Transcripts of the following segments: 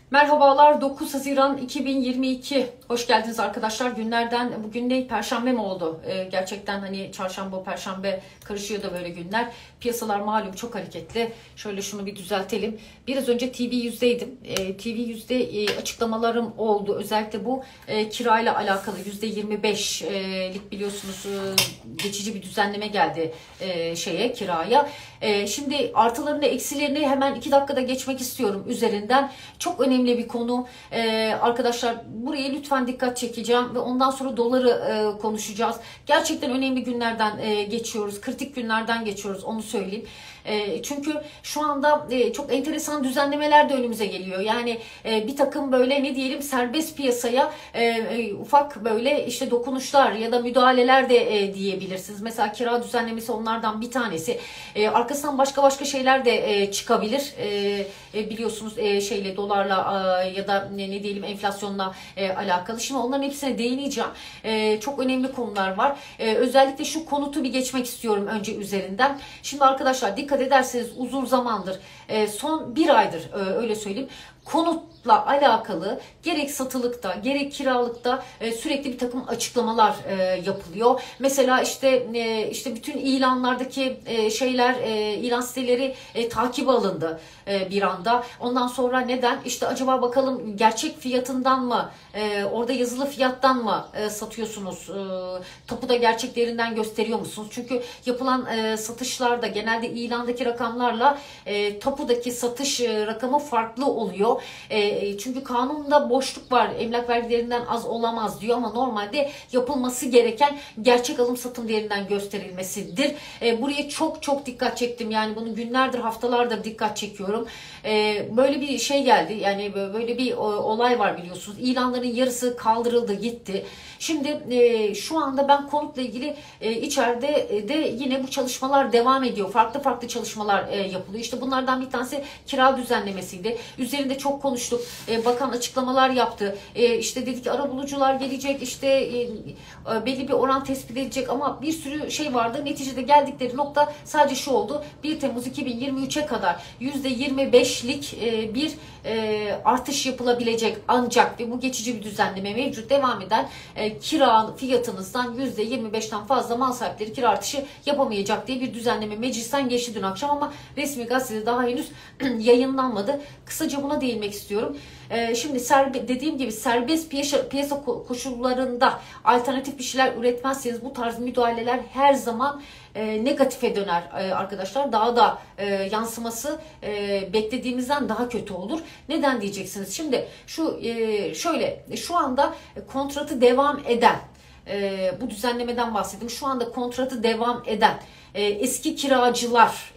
Merhabalar, 9 Haziran 2022. Hoş geldiniz arkadaşlar. Günlerden bugün ne? Perşembe mi oldu? Gerçekten hani çarşamba, perşembe karışıyor da böyle günler. Piyasalar malum çok hareketli. Şöyle şunu bir düzeltelim. Biraz önce TV100'deydim. TV100'de açıklamalarım oldu. Özellikle bu kirayla alakalı %25'lik biliyorsunuz geçici bir düzenleme geldi kiraya. Şimdi artılarını eksilerini hemen 2 dakikada geçmek istiyorum üzerinden. Çok önemli bir konu. Arkadaşlar buraya lütfen dikkat çekeceğim ve ondan sonra doları konuşacağız. Gerçekten önemli günlerden geçiyoruz. Kritik günlerden geçiyoruz, onu söyleyeyim. Çünkü şu anda çok enteresan düzenlemeler de önümüze geliyor. Yani bir takım böyle ne diyelim serbest piyasaya ufak böyle işte dokunuşlar ya da müdahaleler de diyebilirsiniz. Mesela kira düzenlemesi onlardan bir tanesi. Arkasından başka şeyler de çıkabilir. Biliyorsunuz dolarla ya da ne diyelim enflasyonla alakalı. Şimdi onların hepsine değineceğim. Çok önemli konular var. Özellikle şu konutu bir geçmek istiyorum önce üzerinden. Şimdi arkadaşlar dikkat ederseniz uzun zamandır son bir aydır öyle söyleyeyim. Konutla alakalı gerek satılıkta gerek kiralıkta sürekli bir takım açıklamalar yapılıyor. Mesela işte bütün ilanlardaki ilan siteleri takibe alındı bir anda. Ondan sonra neden? İşte acaba bakalım gerçek fiyatından mı orada yazılı fiyattan mı satıyorsunuz? Tapuda gerçeklerinden gösteriyor musunuz? Çünkü yapılan satışlarda genelde ilandaki rakamlarla tapudaki satış rakamı farklı oluyor. Çünkü kanunda boşluk var. Emlak vergilerinden az olamaz diyor ama normalde yapılması gereken gerçek alım satım değerinden gösterilmesidir. Buraya çok dikkat çektim. Yani bunu günlerdir, haftalardır dikkat çekiyorum. Böyle bir şey geldi. Yani böyle bir olay var biliyorsunuz. İlanların yarısı kaldırıldı, gitti. Şimdi şu anda ben konutla ilgili içeride de yine bu çalışmalar devam ediyor. Farklı çalışmalar yapılıyor. İşte bunlardan bir tanesi kira düzenlemesiydi. Üzerinde çok konuştuk. Bakan açıklamalar yaptı. İşte dedik ki arabulucular gelecek. İşte belli bir oran tespit edilecek ama bir sürü şey vardı. Neticede geldikleri nokta sadece şu oldu. 1 Temmuz 2023'e kadar %25'lik bir artış yapılabilecek ancak ve bu geçici bir düzenleme mevcut devam eden kira fiyatınızdan %25'ten fazla mal sahipleri kira artışı yapamayacak diye bir düzenleme meclisten geçti dün akşam ama resmi gazetede daha henüz yayınlanmadı. Kısaca buna değinmek istiyorum. Şimdi dediğim gibi serbest piyasa koşullarında alternatif bir şeyler üretmezseniz bu tarz müdahaleler her zaman negatife döner arkadaşlar. Daha da yansıması beklediğimizden daha kötü olur. Neden diyeceksiniz? Şimdi şu anda kontratı devam eden bu düzenlemeden bahsettim. Şu anda kontratı devam eden eski kiracılar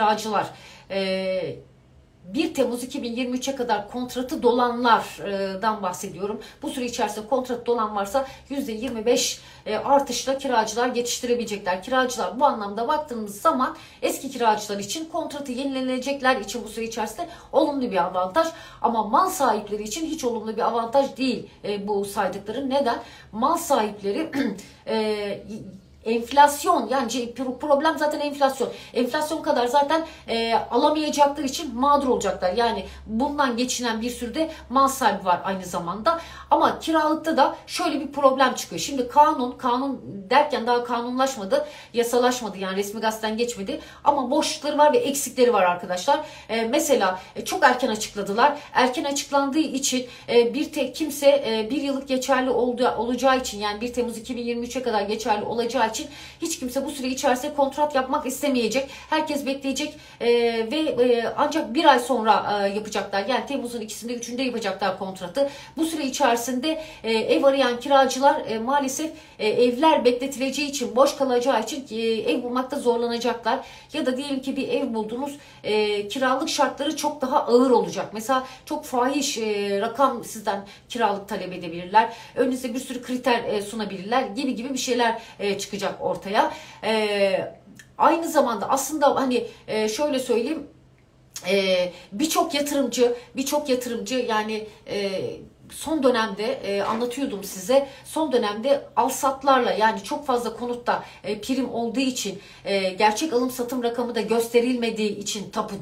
1 Temmuz 2023'e kadar kontratı dolanlardan bahsediyorum. Bu süre içerisinde kontratı dolan varsa %25 artışla kiracılar geçiştirebilecekler. Kiracılar bu anlamda baktığımız zaman eski kiracılar için kontratı yenilenecekler için bu süre içerisinde olumlu bir avantaj. Ama mal sahipleri için hiç olumlu bir avantaj değil bu saydıklarım. Neden? Mal sahipleri enflasyon yani problem zaten enflasyon. Enflasyon kadar zaten alamayacakları için mağdur olacaklar. Yani bundan geçinen bir sürü de mal sahibi var aynı zamanda. Ama kiralıkta da şöyle bir problem çıkıyor. Şimdi kanun derken daha kanunlaşmadı, yasalaşmadı yani resmi gazeteden geçmedi. Ama boşlukları var ve eksikleri var arkadaşlar. Mesela çok erken açıkladılar. Erken açıklandığı için bir tek kimse bir yıllık geçerli olacağı için yani 1 Temmuz 2023'e kadar geçerli olacağı için hiç kimse bu süre içerisinde kontrat yapmak istemeyecek. Herkes bekleyecek ve ancak bir ay sonra yapacaklar. Yani Temmuz'un 2'sinde 3'ünde yapacaklar kontratı. Bu süre içerisinde ev arayan kiracılar maalesef evler bekletileceği için, boş kalacağı için ev bulmakta zorlanacaklar. Ya da diyelim ki bir ev buldunuz, kiralık şartları çok daha ağır olacak. Mesela çok fahiş rakam sizden kiralık talep edebilirler. Önünüze bir sürü kriter sunabilirler gibi bir şeyler çıkacak ortaya. Aynı zamanda aslında hani şöyle söyleyeyim, birçok yatırımcı yani son dönemde anlatıyordum size. Son dönemde alsatlarla yani çok fazla konutta prim olduğu için gerçek alım satım rakamı da gösterilmediği için tapuda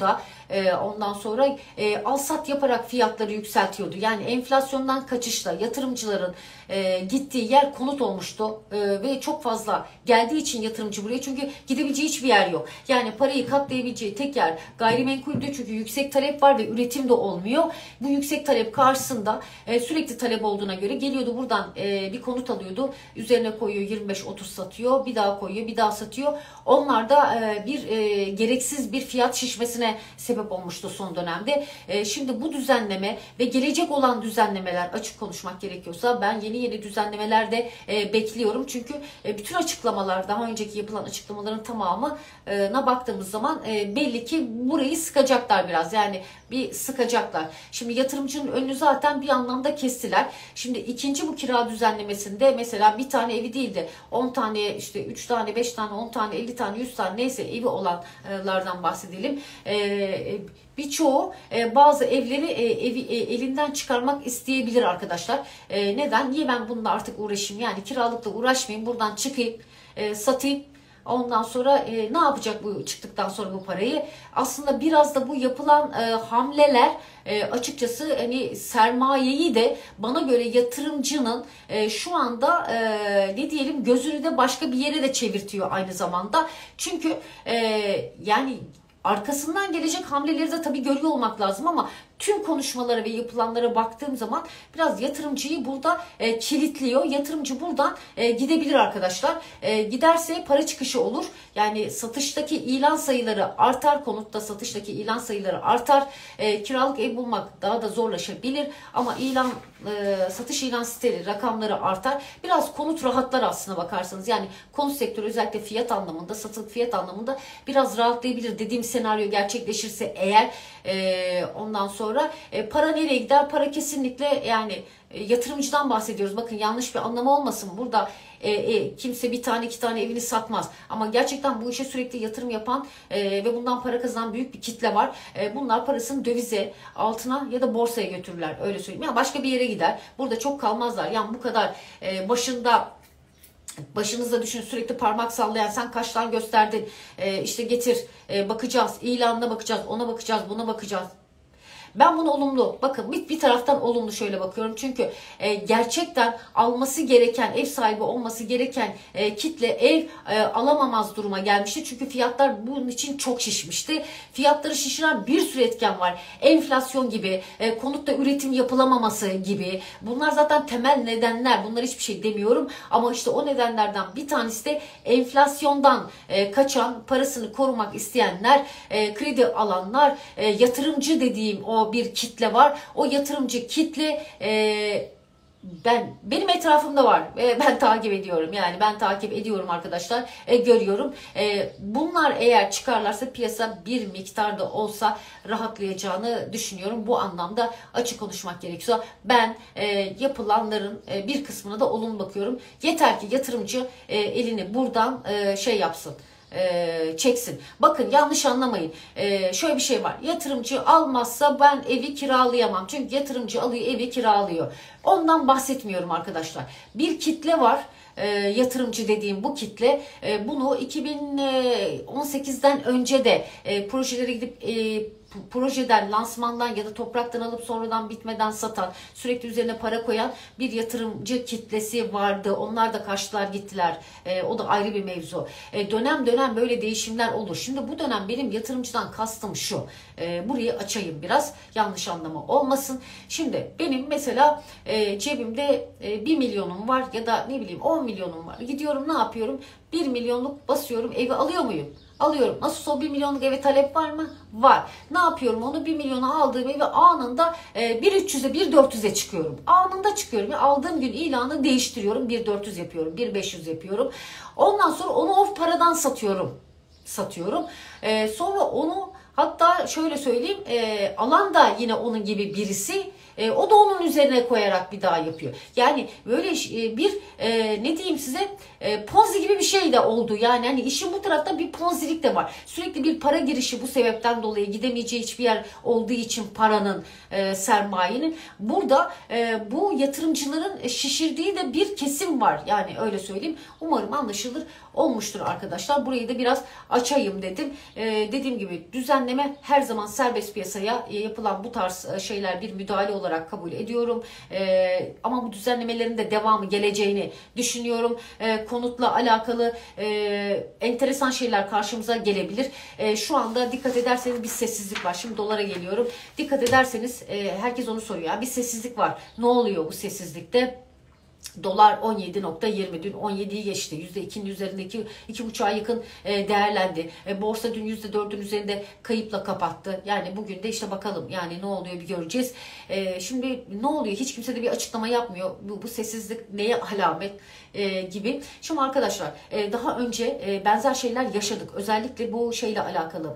Ondan sonra alsat yaparak fiyatları yükseltiyordu. Yani enflasyondan kaçışla yatırımcıların gittiği yer konut olmuştu. Ve çok fazla geldiği için yatırımcı buraya, çünkü gidebileceği hiçbir yer yok. Yani parayı katlayabileceği tek yer gayrimenkuldü, çünkü yüksek talep var ve üretim de olmuyor. Bu yüksek talep karşısında sürekli talep olduğuna göre geliyordu buradan bir konut alıyordu. Üzerine koyuyor, 25-30 satıyor. Bir daha koyuyor, bir daha satıyor. Onlar da gereksiz bir fiyat şişmesine sebep olmuştu son dönemde. Şimdi bu düzenleme ve gelecek olan düzenlemeler, açık konuşmak gerekiyorsa ben yeni düzenlemeler de bekliyorum. Çünkü bütün açıklamalar, daha önceki yapılan açıklamaların tamamına baktığımız zaman belli ki burayı sıkacaklar biraz. Yani bir sıkacaklar. Şimdi yatırımcının önünü zaten bir anlamda kestiler. Şimdi ikinci bu kira düzenlemesinde mesela bir tane evi değil de 10 tane, işte 3 tane, 5 tane, 10 tane, 50 tane, 100 tane neyse evi olanlardan bahsedelim. Birçoğu bazı evleri elinden çıkarmak isteyebilir arkadaşlar. Neden? Niye ben bununla artık uğraşayım? Yani kiralıkla uğraşmayayım. Buradan çıkayım, satayım. Ondan sonra ne yapacak bu çıktıktan sonra bu parayı? Aslında biraz da bu yapılan hamleler açıkçası hani sermayeyi de bana göre yatırımcının şu anda ne diyelim gözünü de başka bir yere de çevirtiyor aynı zamanda. Çünkü yani arkasından gelecek hamleleri de tabii görüyor olmak lazım, ama tüm konuşmalara ve yapılanlara baktığım zaman biraz yatırımcıyı burada kilitliyor. Yatırımcı buradan gidebilir arkadaşlar. Giderse para çıkışı olur. Yani satıştaki ilan sayıları artar. Konutta satıştaki ilan sayıları artar. Kiralık ev bulmak daha da zorlaşabilir. Ama satış ilan siteleri rakamları artar. Biraz konut rahatlar aslına bakarsanız. Yani konut sektörü özellikle fiyat anlamında, satılık fiyat anlamında biraz rahatlayabilir. Dediğim senaryo gerçekleşirse eğer, ondan sonra para nereye gider? Para kesinlikle, yani yatırımcıdan bahsediyoruz. Bakın yanlış bir anlamı olmasın. Burada kimse bir tane iki tane evini satmaz. Ama gerçekten bu işe sürekli yatırım yapan ve bundan para kazanan büyük bir kitle var. Bunlar parasını dövize, altına ya da borsaya götürürler. Öyle söyleyeyim. Yani başka bir yere gider. Burada çok kalmazlar. Yani bu kadar başınızda düşün, sürekli parmak sallayan, sen kaçtan gösterdin, işte getir, bakacağız, ilanına bakacağız, ona bakacağız, buna bakacağız. Ben bunu olumlu, bakın bir taraftan olumlu şöyle bakıyorum. Çünkü gerçekten alması gereken, ev sahibi olması gereken kitle ev alamamaz duruma gelmişti. Çünkü fiyatlar bunun için çok şişmişti. Fiyatları şişiren bir sürü etken var. Enflasyon gibi, konutta üretim yapılamaması gibi. Bunlar zaten temel nedenler. Bunlar hiçbir şey demiyorum. Ama işte o nedenlerden bir tanesi de enflasyondan kaçan, parasını korumak isteyenler, kredi alanlar, yatırımcı dediğim o bir kitle var. O yatırımcı kitle benim etrafımda var. Ben takip ediyorum. Yani ben takip ediyorum arkadaşlar. Görüyorum. Bunlar eğer çıkarlarsa piyasa bir miktar da olsa rahatlayacağını düşünüyorum. Bu anlamda açık konuşmak gerekiyorsa ben yapılanların bir kısmına da olumlu bakıyorum. Yeter ki yatırımcı elini buradan yapsın. Çeksin. Bakın yanlış anlamayın. Şöyle bir şey var. Yatırımcı almazsa ben evi kiralayamam. Çünkü yatırımcı alıyor, evi kiralıyor. Ondan bahsetmiyorum arkadaşlar. Bir kitle var. Yatırımcı dediğim bu kitle bunu 2018'den önce de projelere gidip projeden, lansmandan ya da topraktan alıp sonradan bitmeden satan, sürekli üzerine para koyan bir yatırımcı kitlesi vardı. Onlar da kaçtılar gittiler. O da ayrı bir mevzu. Dönem dönem böyle değişimler olur. Şimdi bu dönem benim yatırımcıdan kastım şu. Burayı açayım biraz. Yanlış anlama olmasın. Şimdi benim mesela cebimde 1 milyonum var ya da ne bileyim 10 milyonum var. Gidiyorum ne yapıyorum? 1 milyonluk basıyorum, evi alıyor muyum? Alıyorum. Nasıl o 1 milyonluk eve talep var mı? Var. Ne yapıyorum? Onu 1 milyona aldığım evi anında 1.300'e 1.400'e çıkıyorum. Anında çıkıyorum. Aldığım gün ilanı değiştiriyorum. 1.400 yapıyorum. 1.500 yapıyorum. Ondan sonra onu o paradan satıyorum. Sonra onu, hatta şöyle söyleyeyim, alan da yine onun gibi birisi O da onun üzerine koyarak bir daha yapıyor. Yani böyle bir ne diyeyim size, ponzi gibi bir şey de oldu. Yani hani işin bu tarafta bir ponzilik de var. Sürekli bir para girişi, bu sebepten dolayı gidemeyeceği hiçbir yer olduğu için paranın, sermayenin. Burada bu yatırımcıların şişirdiği de bir kesim var. Yani öyle söyleyeyim. Umarım anlaşılır olmuştur arkadaşlar. Burayı da biraz açayım dedim. Dediğim gibi düzenleme her zaman serbest piyasaya yapılan bu tarz şeyler bir müdahale olarak kabul ediyorum. Ama bu düzenlemelerin de devamı geleceğini düşünüyorum. Konutla alakalı enteresan şeyler karşımıza gelebilir. Şu anda dikkat ederseniz bir sessizlik var. Şimdi dolara geliyorum. Dikkat ederseniz herkes onu soruyor. Yani bir sessizlik var. Ne oluyor bu sessizlikte? Dolar 17.20, dün 17'yi geçti. %2'nin üzerindeki 2,5'a yakın değerlendi. Borsa dün %4'ün üzerinde kayıpla kapattı. Yani bugün de işte bakalım yani ne oluyor bir göreceğiz. Şimdi ne oluyor? Hiç kimse de bir açıklama yapmıyor. Bu sessizlik neye alamet gibi. Şimdi arkadaşlar daha önce benzer şeyler yaşadık. Özellikle bu şeyle alakalı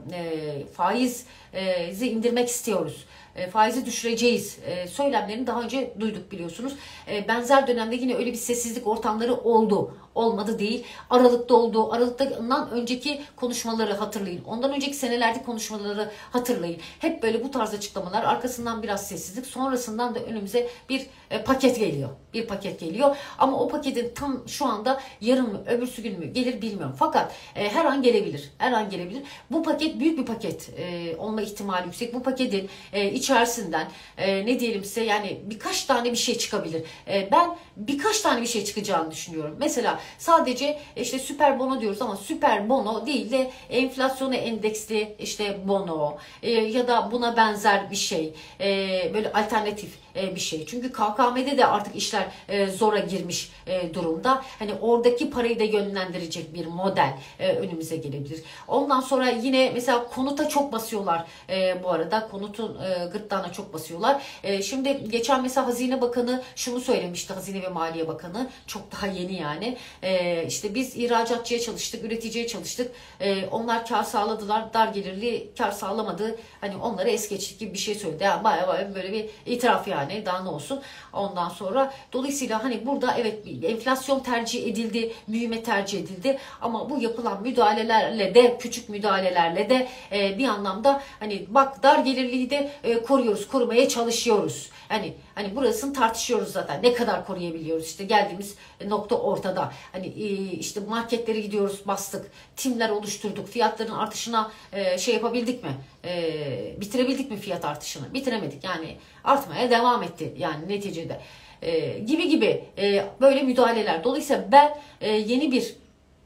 faizi indirmek istiyoruz. Faizi düşüreceğiz söylemlerini daha önce duyduk biliyorsunuz. Benzer dönemde yine öyle bir sessizlik ortamları oldu. Olmadı değil. Aralıkta oldu. Aralıktan önceki konuşmaları hatırlayın. Ondan önceki senelerde konuşmaları hatırlayın. Hep böyle bu tarz açıklamalar. Arkasından biraz sessizlik. Sonrasından da önümüze bir paket geliyor. Bir paket geliyor. Ama o paketin tam şu anda yarın mı öbürsü gün mü gelir bilmiyorum. Fakat her an gelebilir. Her an gelebilir. Bu paket büyük bir paket olma ihtimali yüksek. Bu paketin içerisinden ne diyelim size, yani birkaç tane bir şey çıkabilir. Ben birkaç tane bir şey çıkacağını düşünüyorum. Mesela sadece işte süper bono diyoruz ama süper bono değil de enflasyona endeksli işte bono ya da buna benzer bir şey, böyle alternatif bir şey. Çünkü KKM'de de artık işler zora girmiş durumda. Hani oradaki parayı da yönlendirecek bir model önümüze gelebilir. Ondan sonra yine mesela konuta çok basıyorlar bu arada. Konutun gırtlağına çok basıyorlar. Şimdi geçen mesela Hazine Bakanı şunu söylemişti. Hazine ve Maliye Bakanı çok daha yeni yani. İşte biz ihracatçıya çalıştık, üreticiye çalıştık. Onlar kar sağladılar. Dar gelirli kar sağlamadı. Hani onları es geçtik gibi bir şey söyledi. Yani bayağı böyle bir itiraf yani. Daha ne olsun. Ondan sonra dolayısıyla hani burada evet enflasyon tercih edildi, büyüme tercih edildi ama bu yapılan müdahalelerle de, küçük müdahalelerle de bir anlamda hani bak dar gelirliği de koruyoruz, korumaya çalışıyoruz. Hani burasını tartışıyoruz zaten. Ne kadar koruyabiliyoruz? İşte geldiğimiz nokta ortada. Hani işte marketlere gidiyoruz, bastık. Timler oluşturduk. Fiyatların artışına şey yapabildik mi? Bitirebildik mi fiyat artışını? Bitiremedik. Yani artmaya devam etti yani neticede. Gibi böyle müdahaleler. Dolayısıyla ben yeni bir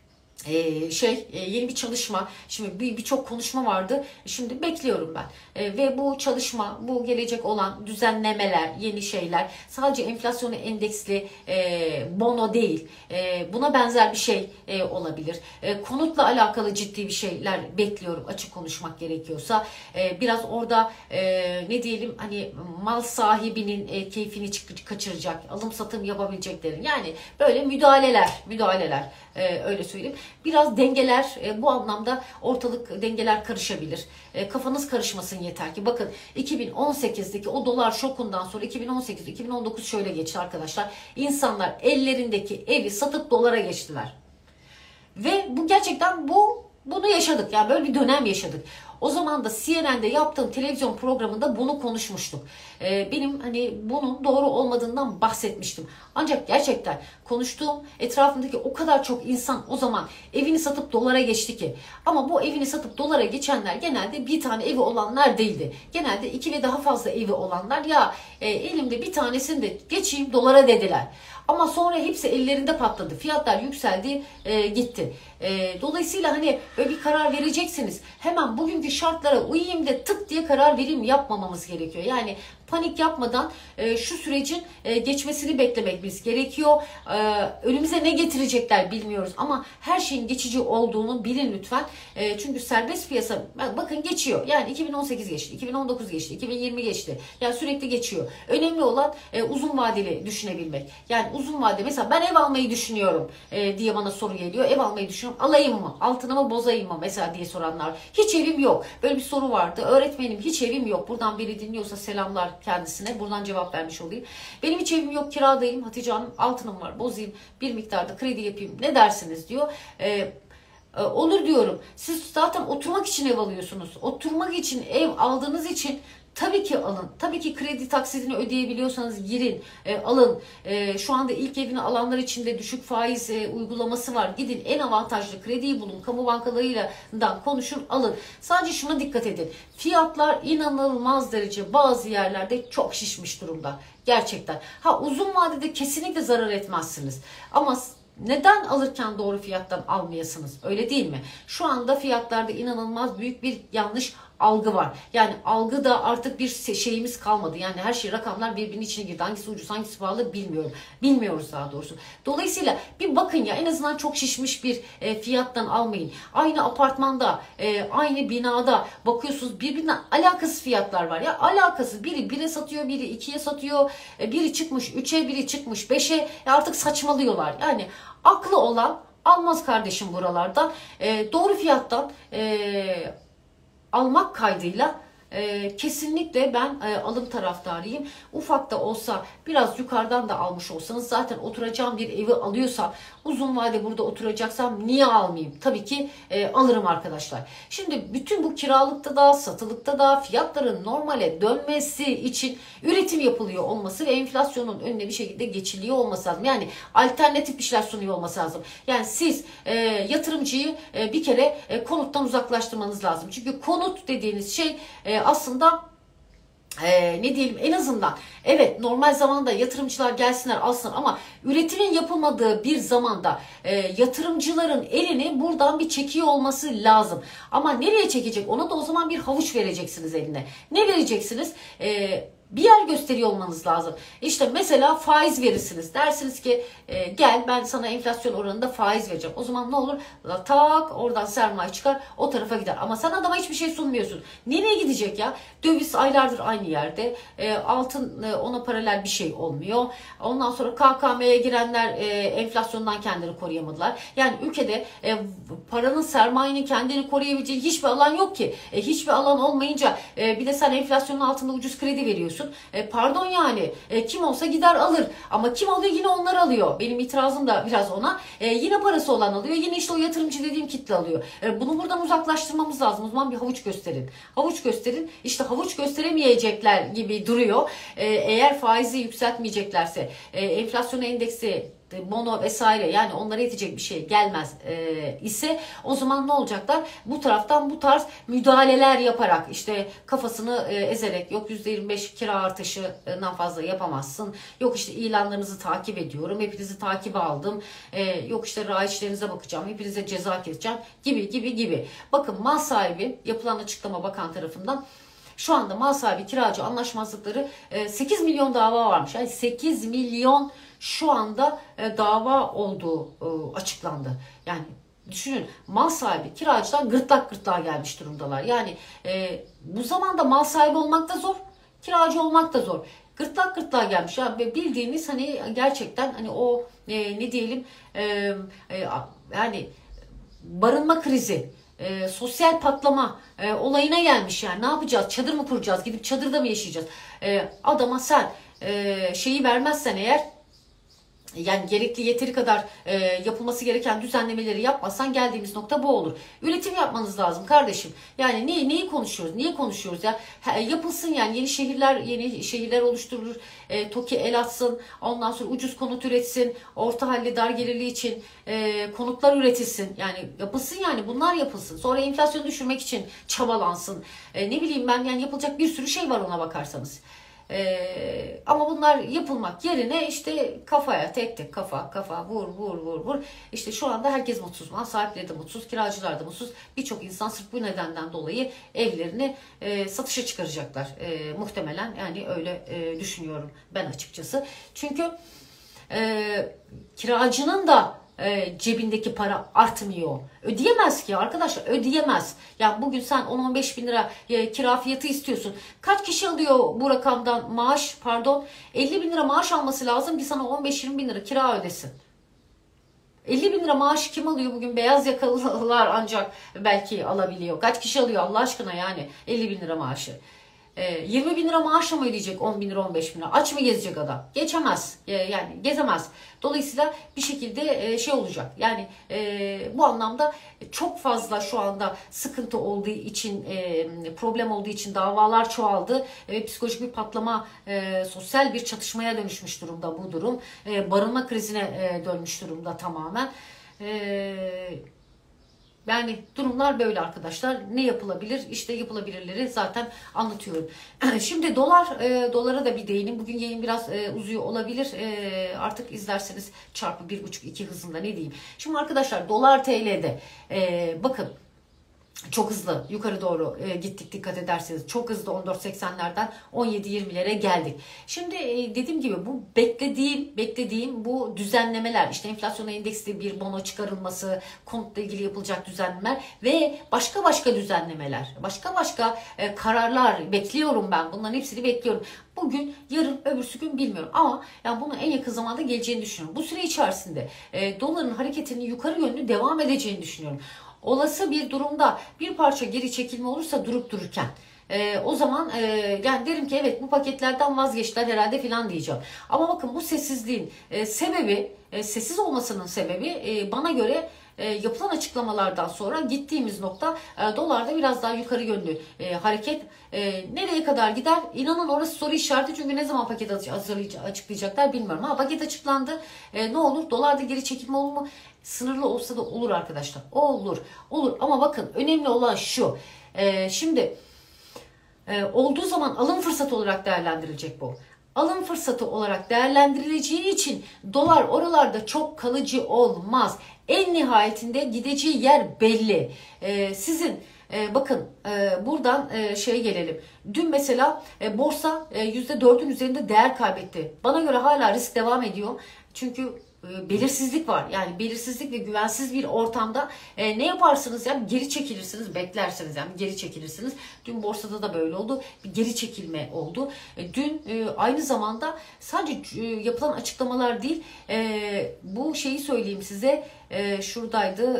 yeni bir çalışma, şimdi birçok konuşma vardı, şimdi bekliyorum ben ve bu çalışma, bu gelecek olan düzenlemeler, yeni şeyler sadece enflasyona endeksli bono değil, buna benzer bir şey olabilir. Konutla alakalı ciddi bir şeyler bekliyorum, açık konuşmak gerekiyorsa. Biraz orada ne diyelim, hani mal sahibinin keyfini kaçıracak, alım satım yapabileceklerin, yani böyle müdahaleler öyle söyleyeyim. Biraz dengeler bu anlamda, ortalık dengeler karışabilir. Kafanız karışmasın yeter ki. Bakın 2018'deki o dolar şokundan sonra 2018-2019 şöyle geçti arkadaşlar. İnsanlar ellerindeki evi satıp dolara geçtiler. Ve bu gerçekten bunu yaşadık. Yani böyle bir dönem yaşadık. O zaman da CNN'de yaptığım televizyon programında bunu konuşmuştuk. Benim hani bunun doğru olmadığından bahsetmiştim. Ancak gerçekten konuştuğum etrafındaki o kadar çok insan o zaman evini satıp dolara geçti ki. Ama bu evini satıp dolara geçenler genelde bir tane evi olanlar değildi. Genelde 2 ve daha fazla evi olanlar, ya elimde bir tanesini de geçeyim dolara dediler. Ama sonra hepsi ellerinde patladı. Fiyatlar yükseldi, gitti. Dolayısıyla hani böyle bir karar vereceksiniz. Hemen bugünkü şartlara uyayım da tık diye karar vereyim yapmamamız gerekiyor. Yani panik yapmadan şu sürecin geçmesini beklememiz gerekiyor. Önümüze ne getirecekler bilmiyoruz ama her şeyin geçici olduğunu bilin lütfen. Çünkü serbest piyasa bakın geçiyor. Yani 2018 geçti, 2019 geçti, 2020 geçti. Yani sürekli geçiyor. Önemli olan uzun vadeli düşünebilmek. Yani uzun vadeli, mesela ben ev almayı düşünüyorum diye bana soru geliyor. Ev almayı düşünüyorum. Alayım mı? Altına mı bozayım mı? Mesela diye soranlar. Hiç evim yok. Böyle bir soru vardı. Öğretmenim hiç evim yok. Buradan biri dinliyorsa selamlar. kendisine. Buradan cevap vermiş olayım. Benim hiç evim yok, kiradayım Hatice Hanım, altınım var, bozayım, bir miktarda kredi yapayım, ne dersiniz diyor. Olur diyorum. Siz zaten oturmak için ev alıyorsunuz. Oturmak için ev aldığınız için tabii ki alın. Tabii ki kredi taksidini ödeyebiliyorsanız girin, alın. Şu anda ilk evini alanlar için de düşük faiz uygulaması var. Gidin en avantajlı krediyi bulun. Kamu bankalarıyla konuşun, alın. Sadece şuna dikkat edin. Fiyatlar inanılmaz derece bazı yerlerde çok şişmiş durumda. Gerçekten. Uzun vadede kesinlikle zarar etmezsiniz. Ama neden alırken doğru fiyattan almayasınız? Öyle değil mi? Şu anda fiyatlarda inanılmaz büyük bir yanlış algı var. Yani algıda artık bir şeyimiz kalmadı. Yani her şey, rakamlar birbirinin içine girdi. Hangisi ucuz, hangisi pahalı bilmiyorum. Bilmiyoruz daha doğrusu. Dolayısıyla bir bakın ya, en azından çok şişmiş bir fiyattan almayın. Aynı apartmanda, aynı binada bakıyorsunuz birbirinden alakasız fiyatlar var. Ya alakası, biri 1'e satıyor, biri 2'ye satıyor. Biri çıkmış 3'e, biri çıkmış 5'e. Artık saçmalıyorlar. Yani aklı olan almaz kardeşim buralardan. Doğru fiyattan almak kaydıyla kesinlikle ben alım taraftarıyım. Ufak da olsa biraz yukarıdan da almış olsanız, zaten oturacağım bir evi alıyorsam, uzun vade burada oturacaksam niye almayayım? Tabii ki alırım arkadaşlar. Şimdi bütün bu kiralıkta da satılıkta da fiyatların normale dönmesi için üretim yapılıyor olması ve enflasyonun önüne bir şekilde geçiliyor olması lazım. Yani alternatif bir şeyler sunuyor olması lazım. Yani siz yatırımcıyı bir kere konuttan uzaklaştırmanız lazım. Çünkü konut dediğiniz şey aslında ne diyelim, en azından evet, normal zamanda yatırımcılar gelsinler alsınlar ama üretimin yapılmadığı bir zamanda yatırımcıların elini buradan bir çekiyor olması lazım. Ama nereye çekecek? Ona da o zaman bir havuç vereceksiniz eline. Ne vereceksiniz? Bir yer gösteriyor olmanız lazım. İşte mesela faiz verirsiniz. Dersiniz ki gel ben sana enflasyon oranında faiz vereceğim. O zaman ne olur? Tak, oradan sermaye çıkar, o tarafa gider. Ama sen adama hiçbir şey sunmuyorsun. Nereye gidecek ya? Döviz aylardır aynı yerde. Altın ona paralel bir şey olmuyor. Ondan sonra KKM'ye girenler enflasyondan kendini koruyamadılar. Yani ülkede paranın, sermayenin kendini koruyabileceği hiçbir alan yok ki. Hiçbir alan olmayınca bir de sen enflasyonun altında ucuz kredi veriyorsun. Pardon yani kim olsa gider alır, ama kim alıyor? Yine onlar alıyor. Benim itirazım da biraz ona. Yine parası olan alıyor. Yine işte o yatırımcı dediğim kitle alıyor. Bunu buradan uzaklaştırmamız lazım. O zaman bir havuç gösterin. Havuç gösterin. İşte havuç gösteremeyecekler gibi duruyor. Eğer faizi yükseltmeyeceklerse, enflasyon endeksi, bono vesaire, yani onlara yetecek bir şey gelmez ise o zaman ne olacaklar? Bu taraftan bu tarz müdahaleler yaparak, işte kafasını ezerek, yok %25 kira artışından fazla yapamazsın, yok işte ilanlarınızı takip ediyorum, hepinizi takibe aldım, yok işte raiçlerinize bakacağım, hepinize ceza keseceğim gibi. Bakın, mal sahibi, yapılan açıklama bakan tarafından, şu anda mal sahibi kiracı anlaşmazlıkları 8 milyon dava varmış. Yani 8 milyon şu anda dava olduğu açıklandı. Yani düşünün, mal sahibi kiracıdan gırtlağa gelmiş durumdalar. Yani bu zamanda mal sahibi olmak da zor, kiracı olmak da zor. Gırtlağa gelmiş. Yani bildiğiniz hani gerçekten hani o ne diyelim yani barınma krizi, sosyal patlama olayına gelmiş. Yani ne yapacağız? Çadır mı kuracağız? Gidip çadırda mı yaşayacağız? Adama sen şeyi vermezsen eğer, yani gerekli, yeteri kadar yapılması gereken düzenlemeleri yapmazsan geldiğimiz nokta bu olur. Üretim yapmanız lazım kardeşim. Yani neyi konuşuyoruz? Niye konuşuyoruz ya? Yapılsın yani, yeni şehirler oluşturulur. TOKİ el atsın. Ondan sonra ucuz konut üretsin. Orta halli, dar gelirli için konutlar üretilsin. Yani yapılsın, yani bunlar yapılsın. Sonra enflasyonu düşürmek için çabalansın. Ne bileyim ben, yani yapılacak bir sürü şey var ona bakarsanız. Ama bunlar yapılmak yerine işte kafaya tek kafa vur. İşte şu anda herkes mutsuz. Mal sahipleri de mutsuz, kiracılar da mutsuz. Birçok insan sırf bu nedenden dolayı evlerini satışa çıkaracaklar. Muhtemelen, yani öyle düşünüyorum ben açıkçası. Çünkü kiracının da cebindeki para artmıyor. Ödeyemez ki arkadaşlar, ödeyemez. Yani bugün sen 10-15 bin lira kira fiyatı istiyorsun. Kaç kişi alıyor bu rakamdan maaş? 50 bin lira maaş alması lazım ki sana 15-20 bin lira kira ödesin. 50 bin lira maaşı kim alıyor bugün? Beyaz yakalılar ancak belki alabiliyor. Kaç kişi alıyor Allah aşkına yani 50 bin lira maaşı? 20 bin lira maaşla mı ödeyecek 10 bin lira 15 bin lira? Aç mı gezecek adam? Geçemez. Yani gezemez. Dolayısıyla bir şekilde şey olacak. Yani bu anlamda çok fazla şu anda sıkıntı olduğu için, problem olduğu için davalar çoğaldı. Psikolojik bir patlama, sosyal bir çatışmaya dönüşmüş durumda bu durum. Barınma krizine dönmüş durumda tamamen. Yani durumlar böyle arkadaşlar. Ne yapılabilir? İşte yapılabilirleri zaten anlatıyorum. Şimdi dolara da bir değinim. Bugün yayın biraz uzuyor olabilir. Artık izlerseniz çarpı 1,5-2 hızında ne diyeyim. Şimdi arkadaşlar dolar TL'de bakın çok hızlı yukarı doğru gittik, dikkat ederseniz. Çok hızlı 14.80'lerden 17.20'lere geldik. Şimdi dediğim gibi bu beklediğim bu düzenlemeler, işte enflasyon endeksli bir bono çıkarılması, konutla ilgili yapılacak düzenlemeler ve başka düzenlemeler, başka kararlar bekliyorum ben. Bunların hepsini bekliyorum. Bugün, yarın, öbürsü gün bilmiyorum ama yani bunun en yakın zamanda geleceğini düşünüyorum. Bu süre içerisinde doların hareketinin yukarı yönlü devam edeceğini düşünüyorum. Olası bir durumda bir parça geri çekilme olursa durup dururken o zaman yani derim ki evet bu paketlerden vazgeçtiler herhalde filan diyeceğim. Ama bakın bu sessizliğin sebebi, sessiz olmasının sebebi bana göre yapılan açıklamalardan sonra gittiğimiz nokta dolarda biraz daha yukarı yönlü hareket. Nereye kadar gider? İnanın orası soru işareti, çünkü ne zaman paket açıklayacaklar bilmiyorum. Ha, paket açıklandı. Ne olur? Dolarda geri çekilme olur mu? Sınırlı olsa da olur arkadaşlar. Olur. Ama bakın önemli olan şu. Şimdi olduğu zaman alım fırsatı olarak değerlendirilecek bu. Alım fırsatı olarak değerlendirileceği için dolar oralarda çok kalıcı olmaz. En nihayetinde gideceği yer belli. Sizin bakın buradan şeye gelelim. Dün mesela borsa %4'ün üzerinde değer kaybetti. Bana göre hala risk devam ediyor. Çünkü belirsizlik var. Yani belirsizlik ve güvensiz bir ortamda ne yaparsınız? Yani geri çekilirsiniz, beklersiniz. Yani geri çekilirsiniz. Dün borsada da böyle oldu. Bir geri çekilme oldu. Dün aynı zamanda sadece yapılan açıklamalar değil, bu şeyi söyleyeyim size. Şuradaydı.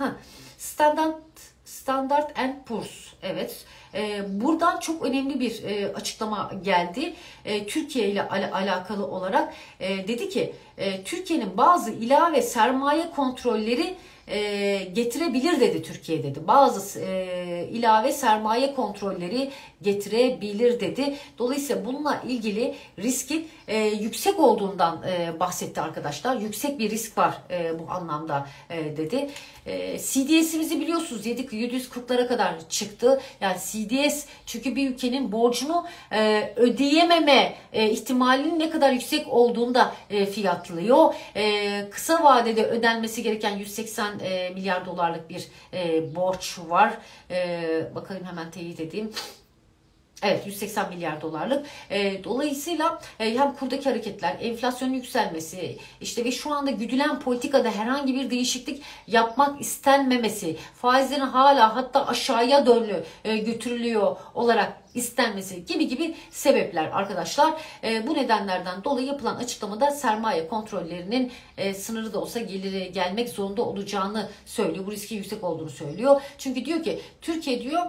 Standard and Poor's. Evet. Buradan çok önemli bir açıklama geldi. Türkiye ile alakalı olarak dedi ki Türkiye'nin bazı ilave sermaye kontrolleri getirebilir dedi Türkiye dedi. Bazı ilave sermaye kontrolleri getirebilir dedi. Dolayısıyla bununla ilgili riskin yüksek olduğundan bahsetti arkadaşlar. Yüksek bir risk var bu anlamda dedi. CDS'imizi biliyorsunuz 740'lara kadar çıktı. Yani CDS çünkü bir ülkenin borcunu ödeyememe ihtimalinin ne kadar yüksek olduğunu da fiyatlıyor. Kısa vadede ödenmesi gereken 180 milyar dolarlık bir borç var. Bakalım hemen teyit edeyim. Evet, 180 milyar dolarlık. Dolayısıyla hem kurdaki hareketler, enflasyonun yükselmesi, işte ve şu anda güdülen politikada herhangi bir değişiklik yapmak istenmemesi, faizlerin hala hatta aşağıya doğru götürülüyor olarak istenmesi gibi sebepler arkadaşlar. Bu nedenlerden dolayı yapılan açıklamada sermaye kontrollerinin sınırı da olsa gelmek zorunda olacağını söylüyor. Bu riskin yüksek olduğunu söylüyor. Çünkü diyor ki Türkiye diyor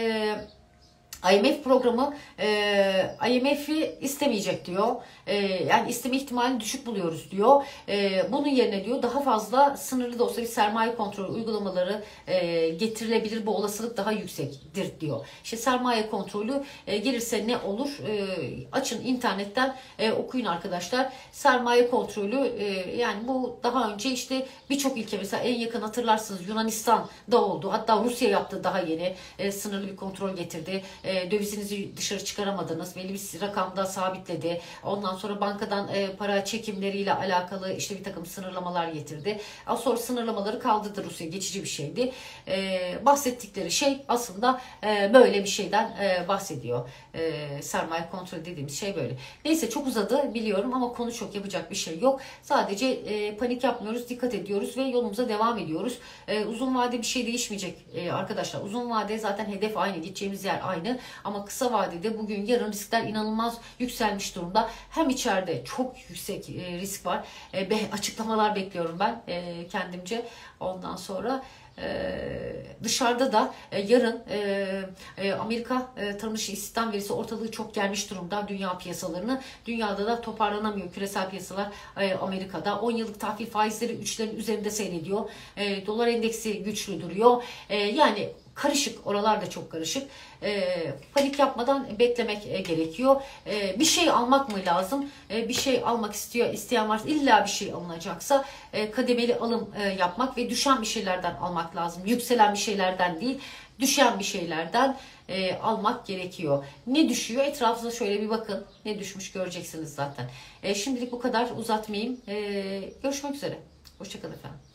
IMF programı IMF'i istemeyecek diyor. Yani isteme ihtimalini düşük buluyoruz diyor. Bunun yerine diyor daha fazla sınırlı da olsa bir sermaye kontrolü uygulamaları getirilebilir. Bu olasılık daha yüksektir diyor. İşte sermaye kontrolü gelirse ne olur? Açın internetten okuyun arkadaşlar. Sermaye kontrolü yani bu daha önce işte birçok ülke, mesela en yakın hatırlarsınız Yunanistan'da oldu. Hatta Rusya yaptı daha yeni. Sınırlı bir kontrol getirdi. Dövizinizi dışarı çıkaramadınız. Belli bir rakamda sabitledi. Ondan sonra bankadan para çekimleriyle alakalı işte bir takım sınırlamalar getirdi. Sonra sınırlamaları kaldırdı Rusya. Geçici bir şeydi. Bahsettikleri şey aslında böyle bir şeyden bahsediyor. Sermaye kontrolü dediğimiz şey böyle. Neyse çok uzadı biliyorum ama konu çok, yapacak bir şey yok. Sadece panik yapmıyoruz, dikkat ediyoruz ve yolumuza devam ediyoruz. Uzun vade bir şey değişmeyecek arkadaşlar. Uzun vade zaten hedef aynı, gideceğimiz yer aynı. Ama kısa vadede bugün yarın riskler inanılmaz yükselmiş durumda. Hem içeride çok yüksek risk var. Açıklamalar bekliyorum ben kendimce. Ondan sonra Dışarıda da yarın Amerika tarım dışı istihdam verisi ortalığı çok gelmiş durumda, dünya piyasalarını. Dünyada da toparlanamıyor küresel piyasalar. Amerika'da 10 yıllık tahvil faizleri 3'lerin üzerinde seyrediyor. Dolar endeksi güçlü duruyor. Yani karışık, oralar da çok karışık. Panik yapmadan beklemek gerekiyor. Bir şey almak mı lazım? Bir şey almak isteyen varsa, illa bir şey alınacaksa kademeli alım yapmak ve düşen bir şeylerden almak lazım. Yükselen bir şeylerden değil, düşen bir şeylerden almak gerekiyor. Ne düşüyor? Etrafınıza şöyle bir bakın. Ne düşmüş göreceksiniz zaten. Şimdilik bu kadar, uzatmayayım. Görüşmek üzere. Hoşça kalın efendim.